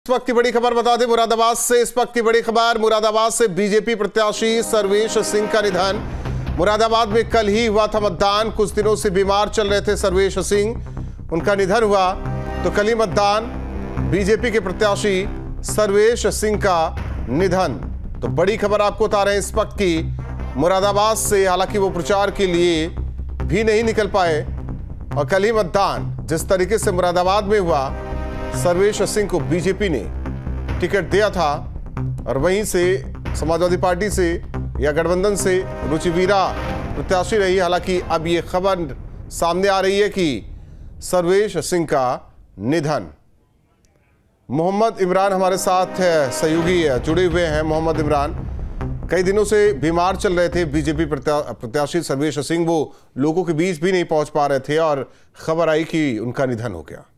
इस वक्त की बड़ी खबर बता दें मुरादाबाद से। इस वक्त की बड़ी खबर मुरादाबाद से बीजेपी प्रत्याशी सर्वेश सिंह का निधन। मुरादाबाद में कल ही हुआ था मतदान। कुछ दिनों से बीमार चल रहे थे सर्वेश सिंह, उनका निधन हुआ तो कल ही मतदान। बीजेपी के प्रत्याशी सर्वेश सिंह का निधन। तो बड़ी खबर आपको बता रहे हैं इस वक्त की मुरादाबाद से। हालांकि वो प्रचार के लिए भी नहीं निकल पाए और कल ही मतदान जिस तरीके से मुरादाबाद में हुआ, सर्वेश सिंह को बीजेपी ने टिकट दिया था और वहीं से समाजवादी पार्टी से या गठबंधन से रुचिवीरा प्रत्याशी रही। हालांकि अब ये खबर सामने आ रही है कि सर्वेश सिंह का निधन। मोहम्मद इमरान हमारे साथ सहयोगी जुड़े हुए हैं। मोहम्मद इमरान, कई दिनों से बीमार चल रहे थे बीजेपी प्रत्याशी सर्वेश सिंह, वो लोगों के बीच भी नहीं पहुंच पा रहे थे और खबर आई कि उनका निधन हो गया।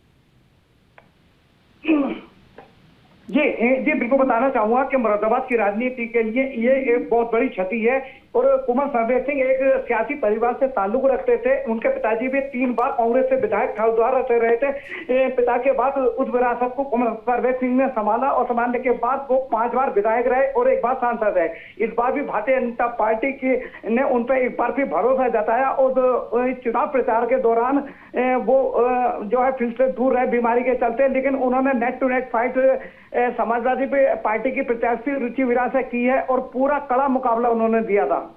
जी बिल्कुल बताना चाहूंगा कि मुरादाबाद की राजनीति के लिए ये एक बहुत बड़ी क्षति है। और कुमार सर्वेश सिंह एक सियासी परिवार से ताल्लुक रखते थे। उनके पिताजी भी 3 बार कांग्रेस से विधायक ठाकुरद्वारा से रहे थे। पिता के बाद उस विरासत को कुमार सर्वेश सिंह ने संभाला और संभालने के बाद वो 5 बार विधायक रहे और 1 बार सांसद रहे। इस बार भी भारतीय जनता पार्टी की ने उन पर एक बार भी भरोसा जताया और चुनाव प्रचार के दौरान वो जो है फील्ड से दूर रहे बीमारी के चलते, लेकिन उन्होंने neck to neck fight Samajwadi Party की प्रत्याशी रुचिवीरा से की है और पूरा कड़ा मुकाबला उन्होंने दिया था।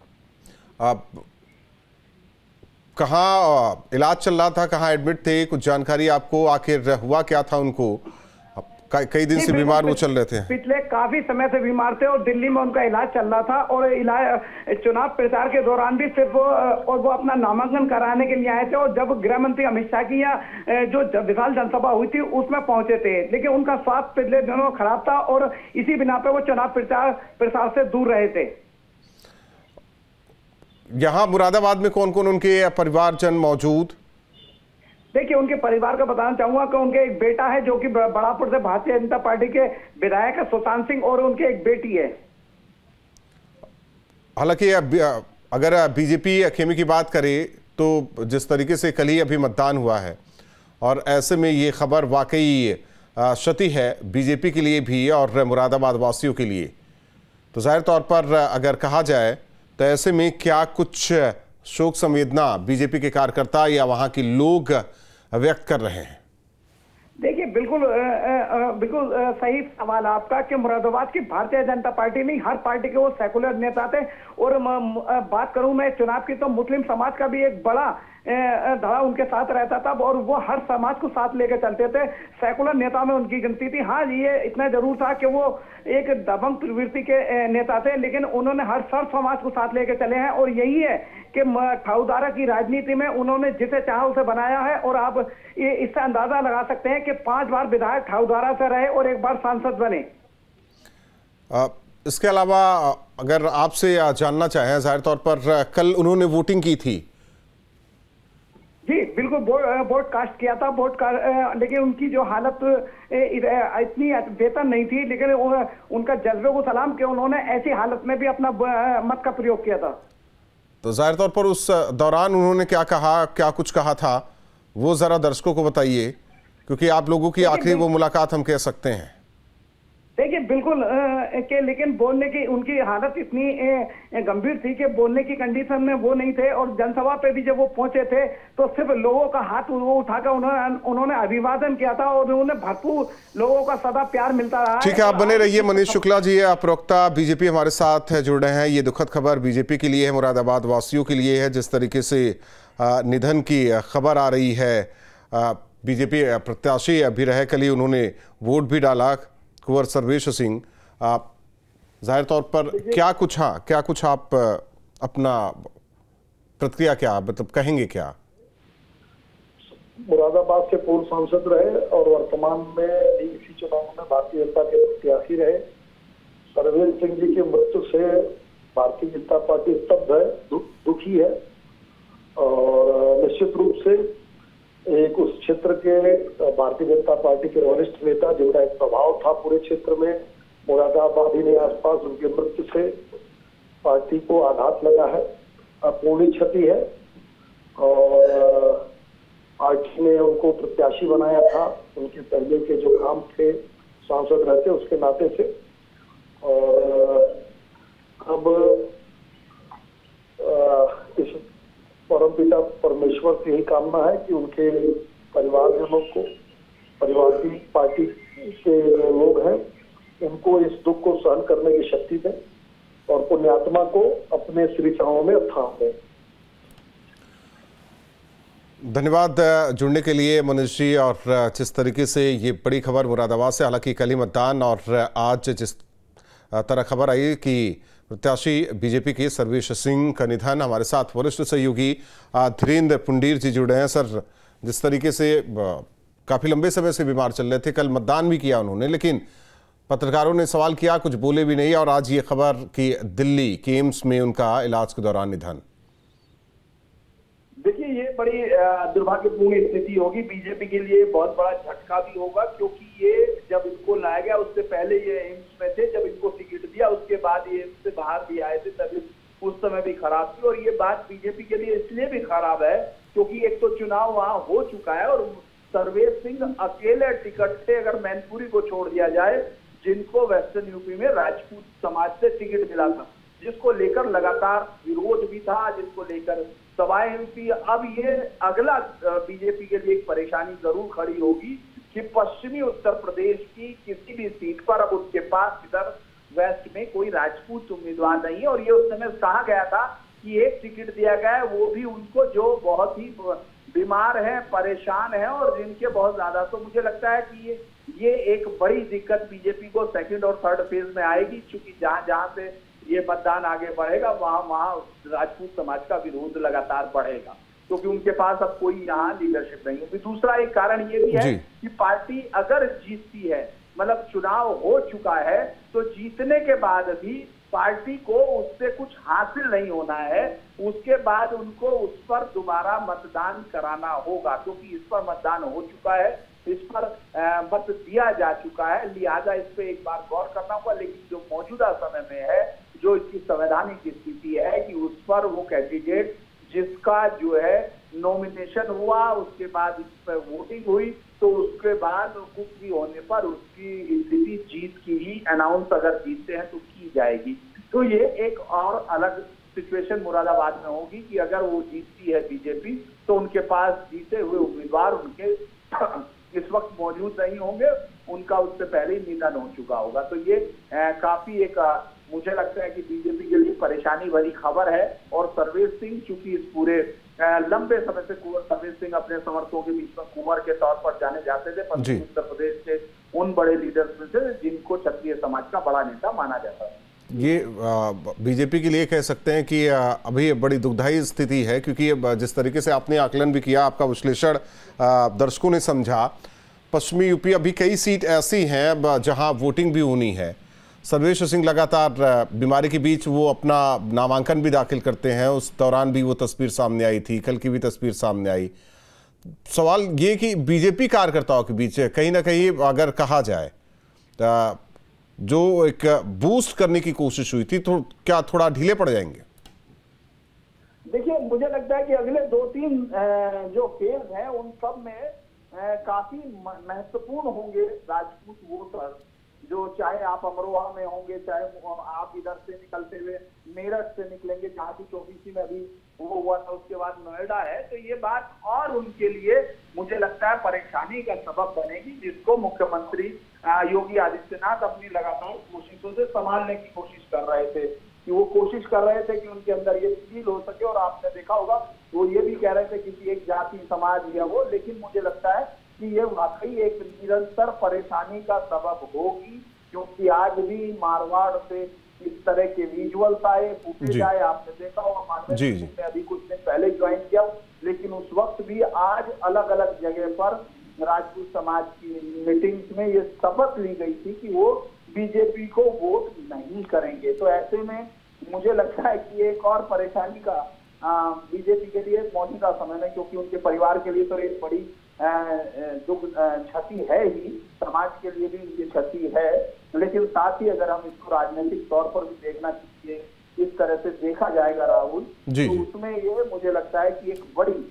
कहाँ इलाज चल रहा था, कहाँ एडमिट थे, कुछ जानकारी आपको? आखिर हुआ क्या था उनको? कई दिन से बीमार वो चल रहे थे। पिछले काफी समय से बीमार थे और दिल्ली में उनका इलाज चल रहा था और इलाज चुनाव प्रचार के दौरान भी सिर्फ वो अपना नामांकन कराने के लिए आए थे और जब गृह मंत्री अमित शाह की जो विशाल जनसभा हुई थी उसमें पहुंचे थे, लेकिन उनका स्वास्थ्य पिछले दिनों खराब था और इसी बिना पे वो चुनाव प्रचार से दूर रहे थे। यहाँ मुरादाबाद में कौन कौन उनके परिवारजन मौजूद? देखिए, उनके परिवार का बताना चाहूंगा कि उनके एक बेटा है जो कि बड़ापुर से भारतीय जनता पार्टी के विधायक है सुशांत सिंह, और उनके एक बेटी है। हालांकि अगर बीजेपी खेमे की बात करे तो जिस तरीके से कल ही अभी मतदान हुआ है और ऐसे में ये खबर वाकई क्षति है बीजेपी के लिए भी और मुरादाबाद वासियों के लिए। तो जाहिर तौर पर अगर कहा जाए तो ऐसे में क्या कुछ शोक संवेदना बीजेपी के कार्यकर्ता या वहां के लोग व्यक्त कर रहे हैं? देखिए, बिल्कुल सही सवाल आपका कि मुरादाबाद की भारतीय जनता पार्टी नहीं, हर पार्टी के वो सेकुलर नेता थे। और बात करूं मैं चुनाव की तो मुस्लिम समाज का भी एक बड़ा धड़ा उनके साथ रहता था और वो हर समाज को साथ लेकर चलते थे। सेकुलर नेता में उनकी गिनती थी। हाँ, ये इतना जरूर था कि वो एक दबंग प्रवृत्ति के नेता थे, लेकिन उन्होंने हर सर्व समाज को साथ लेकर चले हैं और यही है कि ठाकुरद्वारा की राजनीति में उन्होंने जिसे चाहा उसे बनाया है। और आप इससे अंदाजा लगा सकते हैं कि 5 बार विधायक ठाकुरद्वारा से रहे और 1 बार सांसद बने। इसके अलावा अगर आपसे जानना चाहें, जाहिर तौर पर कल उन्होंने वोटिंग की थी। जी बिल्कुल, वोट कास्ट किया था, लेकिन उनकी जो हालत इतनी बेहतर नहीं थी, लेकिन उनका जज्बे को सलाम कि उन्होंने ऐसी हालत में भी अपना मत का प्रयोग किया था। तो जाहिर तौर पर उस दौरान उन्होंने क्या कहा, क्या कुछ कहा था, वो जरा दर्शकों को बताइए, क्योंकि आप लोगों की आखिरी वो मुलाकात हम कह सकते हैं। देखिए, बिल्कुल लेकिन बोलने की उनकी हालत इतनी गंभीर थी कि बोलने की कंडीशन में वो नहीं थे। और जनसभा पे भी जब वो पहुंचे थे तो सिर्फ लोगों का हाथ वो उठाकर उन्होंने अभिवादन किया था और उन्हें भरपूर लोगों का सदा प्यार मिलता रहा। ठीक है, आप बने रहिए। मनीष शुक्ला जी, आप प्रवक्ता बीजेपी हमारे साथ जुड़ रहे हैं। ये दुखद खबर बीजेपी के लिए है, मुरादाबाद वासियों के लिए है। जिस तरीके से निधन की खबर आ रही है, बीजेपी प्रत्याशी अभी रहे, कल ही उन्होंने वोट भी डाला, कुंवर सर्वेश सिंह। जाहिर तौर पर क्या कुछ आप अपना प्रतिक्रिया क्या मतलब कहेंगे क्या? मुरादाबाद से पूर्व सांसद रहे और वर्तमान में इसी चुनाव में भारतीय जनता के प्रत्याशी रहे। सर्वेश सिंह जी की मृत्यु से भारतीय जनता पार्टी स्तब्ध है, दुखी है और निश्चित रूप से एक उस क्षेत्र के भारतीय जनता पार्टी के वरिष्ठ नेता जिनका एक प्रभाव था पूरे क्षेत्र में, मुरादाबादी ने आसपास, उनकी मृत्यु से पार्टी को आघात लगा है, अपूर्णीय क्षति है। और पार्टी ने उनको प्रत्याशी बनाया था, उनके पहले के जो काम थे सांसद रहते उसके नाते से। और अब इस परमपिता परमेश्वर से यही कामना है कि उनके परिवारजनों को, परिवार की पार्टी के जो लोग हैं उनको इस दुख को सहन करने की शक्ति दें और पुण्यात्मा को अपने श्री चरणों में थाम दें। धन्यवाद जुड़ने के लिए मनीष जी। और जिस तरीके से ये बड़ी खबर मुरादाबाद से, हालांकि कल ही मतदान, और आज जिस तरह खबर आई कि प्रत्याशी बीजेपी के सर्वेश सिंह का निधन, हमारे साथ वरिष्ठ सहयोगी धीरेन्द्र पुंडीर जी जुड़े हैं। सर, जिस तरीके से काफ़ी लंबे समय से बीमार चल रहे थे, कल मतदान भी किया उन्होंने, लेकिन पत्रकारों ने सवाल किया, कुछ बोले भी नहीं, और आज ये खबर कि दिल्ली के एम्स में उनका इलाज के दौरान निधन। देखिए, ये बड़ी दुर्भाग्यपूर्ण स्थिति होगी बीजेपी के लिए, बहुत बड़ा झटका भी होगा, क्योंकि ये जब इनको लाया गया उससे पहले ये एम्स में थे, जब इनको टिकट दिया उसके बाद ये एम्स से बाहर भी आए थे, तभी उस समय भी खराब थी। और ये बात बीजेपी के लिए इसलिए भी खराब है क्योंकि एक तो चुनाव वहां हो चुका है और सर्वेश सिंह अकेले टिकट से, अगर मैनपुरी को छोड़ दिया जाए, जिनको वेस्टर्न यूपी में राजपूत समाज से टिकट मिला था, जिसको लेकर लगातार विरोध भी था, जिसको लेकर सभाएं हुई। अब ये अगला बीजेपी के लिए एक परेशानी जरूर खड़ी होगी कि पश्चिमी उत्तर प्रदेश की किसी भी सीट पर अब उसके पास इधर वेस्ट में कोई राजपूत उम्मीदवार नहीं है। और ये उस समय कहा गया था कि एक टिकट दिया गया है, वो भी उनको जो बहुत ही बीमार है, परेशान है और जिनके बहुत ज्यादा, तो मुझे लगता है कि ये एक बड़ी दिक्कत बीजेपी को सेकंड और थर्ड फेज में आएगी, क्योंकि जहां से ये मतदान आगे बढ़ेगा वहां राजपूत समाज का विरोध लगातार बढ़ेगा, क्योंकि उनके पास अब कोई यहाँ लीडरशिप नहीं होगी। दूसरा एक कारण ये भी है कि पार्टी अगर जीतती है, मतलब चुनाव हो चुका है, तो जीतने के बाद भी पार्टी को उससे कुछ हासिल नहीं होना है, उसके बाद उनको उस पर दोबारा मतदान कराना होगा, क्योंकि इस पर मतदान हो चुका है, इस पर मत दिया जा चुका है, लिहाजा इस पे एक बार गौर करना होगा। लेकिन जो मौजूदा समय में है, जो इसकी संवैधानिक स्थिति है कि उस पर वो कैंडिडेट जिसका जो है नॉमिनेशन हुआ, उसके बाद इस पर वोटिंग हुई, तो उसके बाद कुछ भी होने पर उसकी स्थिति जीत की ही अनाउंस अगर जीतते हैं तो की जाएगी। तो ये एक और अलग सिचुएशन मुरादाबाद में होगी कि अगर वो जीतती है बीजेपी, तो उनके पास जीते हुए उम्मीदवार उनके इस वक्त मौजूद नहीं होंगे, उनका उससे पहले ही निधन हो चुका होगा। तो ये काफी एक मुझे लगता है कि बीजेपी के लिए परेशानी भरी खबर है। और सर्वेश सिंह चूंकि इस पूरे लंबे समय से कुंवर सर्वेश सिंह अपने समर्थकों के बीच में कुंवर के तौर पर जाने जाते थे, पश्चिमी उत्तर प्रदेश के उन बड़े लीडर्स में से जिनको क्षत्रिय समाज का बड़ा नेता माना जाता है। ये बीजेपी के लिए कह सकते हैं कि अभी बड़ी दुखदायी स्थिति है, क्योंकि जिस तरीके से आपने आकलन भी किया, आपका विश्लेषण दर्शकों ने समझा, पश्चिमी यूपी अभी कई सीट ऐसी हैं जहां वोटिंग भी होनी है। सर्वेश सिंह लगातार बीमारी के बीच वो अपना नामांकन भी दाखिल करते हैं, उस दौरान भी वो तस्वीर सामने आई थी, कल की भी तस्वीर सामने आई। सवाल ये कि बीजेपी कार्यकर्ताओं के बीच कहीं ना कहीं अगर कहा जाए जो एक बूस्ट करने की कोशिश हुई थी, तो क्या थोड़ा ढीले पड़ जाएंगे? देखिए, मुझे लगता है कि अगले 2-3 जो फेज हैं उन सब में काफी महत्वपूर्ण होंगे राजपूत वोटर, जो चाहे आप अमरोहा में होंगे, चाहे आप इधर से निकलते हुए मेरठ से निकलेंगे, जहाँ की 24 में अभी वो हुआ था, उसके बाद नोएडा है, तो ये बात और उनके लिए मुझे लगता है परेशानी का सबब बनेगी, जिसको मुख्यमंत्री योगी आदित्यनाथ अपनी लगातार कोशिशों से संभालने की कोशिश कर रहे थे, कि वो कोशिश कर रहे थे कि उनके अंदर ये फील हो सके। और आपने देखा होगा वो ये भी कह रहे थे किसी एक जाति समाज या वो, लेकिन मुझे लगता है कि ये वाकई एक निरंतर परेशानी का सबब होगी, क्योंकि आज भी मारवाड़ से इस तरह के विजुअल्स आए, फुटेज आए, आपने देखा होगा। मारवाड़ ने अभी कुछ दिन पहले ज्वाइन किया, लेकिन उस वक्त भी आज अलग अलग जगह पर राजपूत समाज की मीटिंग्स में ये शपथ ली गई थी कि वो बीजेपी को वोट नहीं करेंगे। तो ऐसे में मुझे लगता है कि एक और परेशानी का बीजेपी के लिए मौजूदा समय में, क्योंकि उनके परिवार के लिए तो एक बड़ी दुख क्षति है ही, समाज के लिए भी उनकी क्षति है, लेकिन साथ ही अगर हम इसको राजनीतिक तौर पर भी देखना चाहिए, इस तरह से देखा जाएगा राहुल, तो उसमें ये मुझे लगता है कि एक बड़ी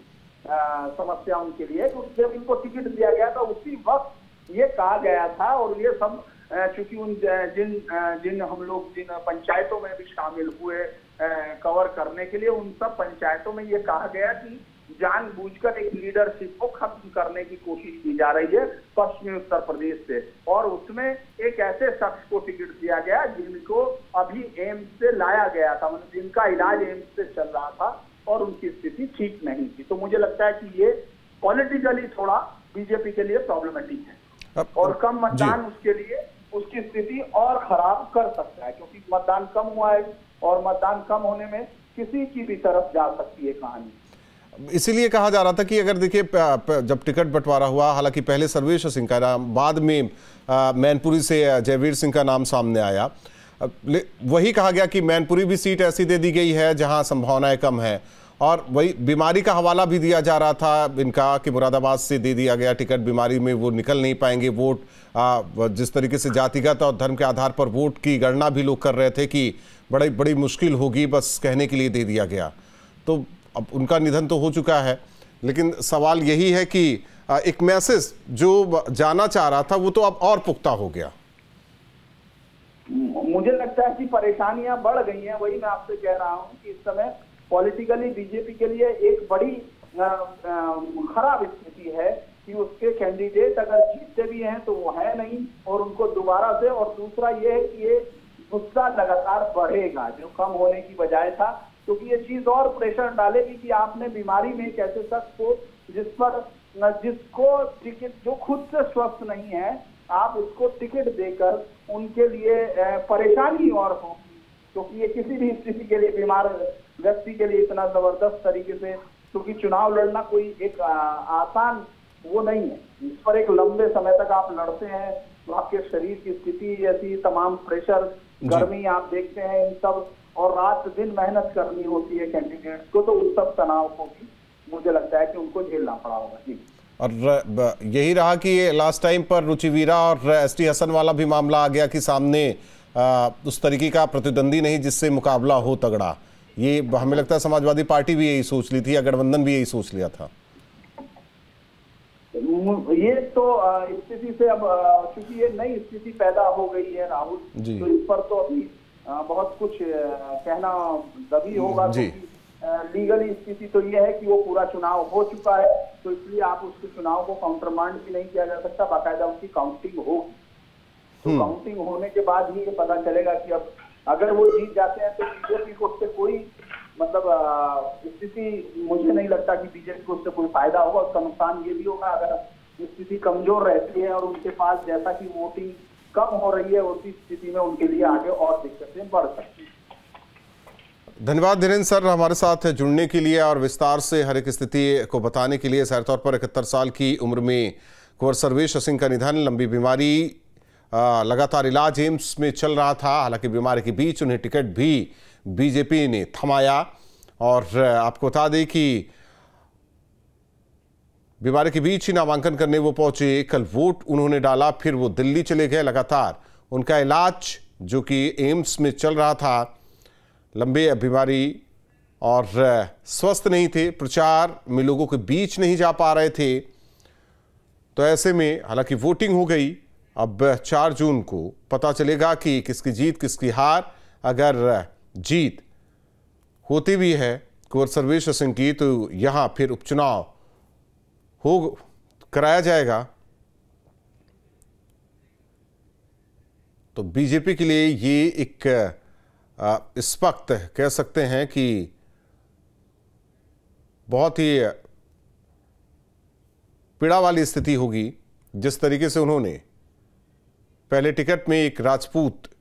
समस्या उनके लिए। तो जब इनको टिकट दिया गया था उसी वक्त ये कहा गया था, और ये सब चूंकि उन जिन हम लोग जिन पंचायतों में भी शामिल हुए कवर करने के लिए, उन सब पंचायतों में ये कहा गया कि जानबूझकर एक लीडरशिप को खत्म करने की कोशिश की जा रही है पश्चिमी उत्तर प्रदेश से, और उसमें एक ऐसे शख्स को टिकट दिया गया जिनको अभी एम्स से लाया गया था, मतलब जिनका इलाज एम्स से चल रहा था और उनकी स्थिति ठीक नहीं थी। तो मुझे लगता है कि ये पॉलिटिकली थोड़ा बीजेपी के लिए प्रॉब्लमेटिक है, और कम मतदान उसके लिए उसकी स्थिति और खराब कर सकता है, क्योंकि मतदान कम हुआ है और मतदान कम होने में किसी की भी तरफ जा सकती है कहानी। इसीलिए कहा जा रहा था कि अगर देखिए जब टिकट बंटवारा हुआ, हालांकि पहले सर्वेश सिंह का नाम, बाद में मैनपुरी से जयवीर सिंह का नाम सामने आया, वही कहा गया कि मैनपुरी भी सीट ऐसी दे दी गई है जहां संभावनाएं कम है, और वही बीमारी का हवाला भी दिया जा रहा था इनका कि मुरादाबाद से दे दिया गया टिकट, बीमारी में वो निकल नहीं पाएंगे। वोट जिस तरीके से जातिगत और धर्म के आधार पर वोट की गणना भी लोग कर रहे थे कि बड़ी मुश्किल होगी, बस कहने के लिए दे दिया गया। तो अब उनका निधन तो हो चुका है, लेकिन सवाल यही है कि एक मैसेज जो जाना चाह रहा था वो तो अब और पुख्ता हो गया। मुझे लगता है कि परेशानियां बढ़ गई हैं। वही मैं आपसे कह रहा हूं कि इस समय पॉलिटिकली बीजेपी के लिए एक बड़ी खराब स्थिति है कि उसके कैंडिडेट अगर जीतते भी हैं तो वो है नहीं, और उनको दोबारा से, और दूसरा ये है कि ये गुस्सा लगातार बढ़ेगा जो कम होने की बजाय था, क्योंकि ये चीज और प्रेशर डालेगी कि आपने बीमारी में एक ऐसे शख्स को जिसको टिकट, जो खुद से स्वस्थ नहीं है, आप उसको टिकट देकर उनके लिए परेशानी और होगी, क्योंकि ये किसी भी स्थिति के लिए बीमार व्यक्ति के लिए इतना जबरदस्त तरीके से, क्योंकि चुनाव लड़ना कोई एक आसान वो नहीं है, इस पर एक लंबे समय तक आप लड़ते हैं, तो आपके शरीर की स्थिति ऐसी, तमाम प्रेशर, गर्मी आप देखते हैं, इन सब, और रात दिन मेहनत करनी होती है कैंडिडेट्स को, तो उस सब तनाव को भी मुझे लगता है कि उनको झेलना पड़ा होगा। जी, और यही रहा कि लास्ट टाइम पर रुचिवीरा और एसटी हसन वाला भी मामला आ गया कि सामने उस तरीके का प्रतिद्वंदी नहीं जिससे मुकाबला हो तगड़ा। ये हमें लगता है समाजवादी पार्टी भी यही सोच ली थी, गठबंधन भी यही सोच लिया था। ये तो स्थिति से अब क्योंकि ये नई स्थिति पैदा हो गई है राहुल, तो इस पर तो अभी बहुत कुछ कहना दबी होगा। लीगली स्थिति तो ये है कि वो पूरा चुनाव हो चुका है, तो इसलिए आप उसके चुनाव को काउंटरमांड भी नहीं किया जा सकता, बाकायदा उसकी काउंटिंग होगी। तो काउंटिंग होने के बाद ही ये पता चलेगा कि अब अगर वो जीत जाते हैं तो बीजेपी को उससे कोई मतलब स्थिति, मुझे नहीं लगता कि बीजेपी को उससे कोई फायदा होगा। उसका नुकसान ये भी होगा अगर स्थिति कमजोर रहती है और उनके पास जैसा कि वोटिंग कम हो रही है, उसी स्थिति में उनके लिए आगे और दिक्कतें बढ़ सकती हैं। धन्यवाद धीरेन्द्र सर हमारे साथ जुड़ने के लिए और विस्तार से हर एक स्थिति को बताने के लिए। सारे तौर पर 71 साल की उम्र में कुंवर सर्वेश सिंह का निधन, लंबी बीमारी, लगातार इलाज एम्स में चल रहा था। हालांकि बीमारी के बीच उन्हें टिकट भी बीजेपी ने थमाया। और आपको बता दें कि बीमारी के बीच ही नामांकन करने वो पहुंचे। कल वोट उन्होंने डाला, फिर वो दिल्ली चले गए। लगातार उनका इलाज जो कि एम्स में चल रहा था, लंबे बीमारी और स्वस्थ नहीं थे, प्रचार में लोगों के बीच नहीं जा पा रहे थे। तो ऐसे में हालांकि वोटिंग हो गई, अब 4 जून को पता चलेगा कि किसकी जीत किसकी हार। अगर जीत होती भी है कुंवर सर्वेश सिंह की, तो यहां फिर उपचुनाव हो कराया जाएगा। तो बीजेपी के लिए ये एक इस वक्त कह सकते हैं कि बहुत ही पीड़ा वाली स्थिति होगी। जिस तरीके से उन्होंने पहले टिकट में एक राजपूत